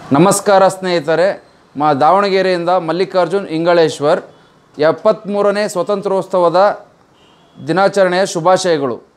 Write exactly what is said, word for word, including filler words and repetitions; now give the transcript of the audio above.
ನಮಸ್ಕಾರ ಸ್ನೇಹಿತರೆ, ಮಾ ದಾವಣಗೆರೆಯಿಂದ ಮಲ್ಲಿಕಾರ್ಜುನ್ ಇಂಗಳೇಶ್ವರ್. ಎಪ್ಪತ್ತ್ಮೂರನೇ ಸ್ವತಂತ್ರೋತ್ಸವದ ದಿನಾಚರಣೆಯ ಶುಭಾಶಯಗಳು.